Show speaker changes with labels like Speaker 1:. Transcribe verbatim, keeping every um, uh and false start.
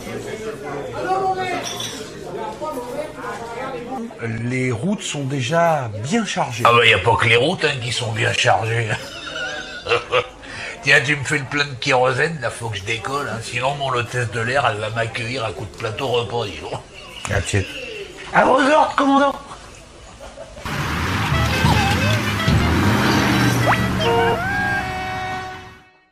Speaker 1: Les routes sont déjà bien chargées.
Speaker 2: Ah bah y a pas que les routes hein, qui sont bien chargées. Tiens, tu me fais le plein de kérosène, là faut que je décolle, hein. Sinon mon hôtesse de l'air, elle va m'accueillir à coups de plateau repas, dis donc.
Speaker 1: Ah, tiens. À vos ordres, commandant.